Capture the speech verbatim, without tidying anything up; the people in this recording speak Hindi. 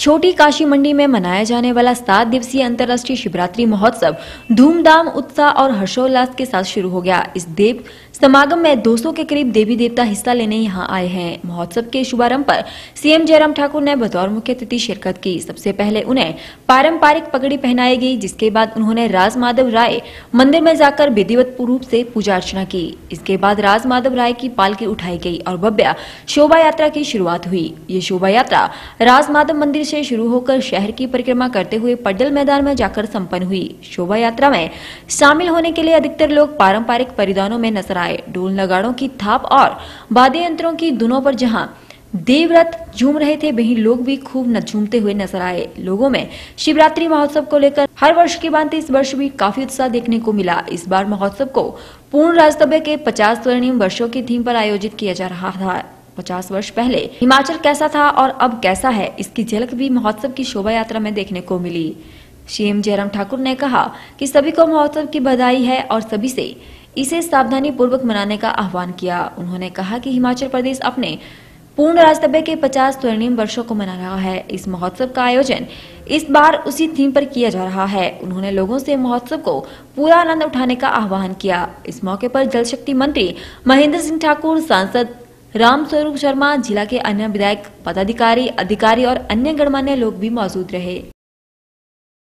छोटी काशी मंडी में मनाया जाने वाला सात दिवसीय अंतर्राष्ट्रीय शिवरात्रि महोत्सव धूमधाम, उत्साह और हर्षोल्लास के साथ शुरू हो गया। इस देव समागम में दो सौ के करीब देवी देवता हिस्सा लेने यहां आए हैं। महोत्सव के शुभारंभ पर सीएम जयराम ठाकुर ने बतौर मुख्य अतिथि शिरकत की। सबसे पहले उन्हें पारंपरिक पगड़ी पहनाई गई, जिसके बाद उन्होंने राज माधव राय मंदिर में जाकर विधिवत रूप से पूजा अर्चना की। इसके बाद राज माधव राय की पालकी उठाई गई और भव्य शोभा यात्रा की शुरुआत हुई। ये शोभा यात्रा राज माधव मंदिर से शुरू होकर शहर की परिक्रमा करते हुए पड्डल मैदान में जाकर संपन्न हुई। शोभा यात्रा में शामिल होने के लिए अधिकतर लोग पारंपरिक परिधानों में नजर आए। ढोल नगाड़ों की थाप और वाद्य यंत्रों की धुनों पर जहां देवव्रत झूम रहे थे, वहीं लोग भी खूब न झूमते हुए नजर आए। लोगों में शिवरात्रि महोत्सव को लेकर हर वर्ष की भांति इस वर्ष भी काफी उत्साह देखने को मिला। इस बार महोत्सव को पूर्ण राजतब्य के पचास स्वर्णिम वर्षों की थीम पर आयोजित किया जा रहा था। पचास वर्ष पहले हिमाचल कैसा था और अब कैसा है, इसकी झलक भी महोत्सव की शोभा यात्रा में देखने को मिली। सीएम जयराम ठाकुर ने कहा कि सभी को महोत्सव की बधाई है और सभी से इसे सावधानी पूर्वक मनाने का आह्वान किया। उन्होंने कहा कि हिमाचल प्रदेश अपने पूर्ण राजतब्य के पचास स्वर्णिम वर्षों को मना रहा है। इस महोत्सव का आयोजन इस बार उसी थीम पर किया जा रहा है। उन्होंने लोगों से महोत्सव को पूरा आनंद उठाने का आह्वान किया। इस मौके पर जल शक्ति मंत्री महेंद्र सिंह ठाकुर, सांसद रामस्वरूप शर्मा, जिला के अन्य विधायक, पदाधिकारी, अधिकारी और अन्य गणमान्य लोग भी मौजूद रहे।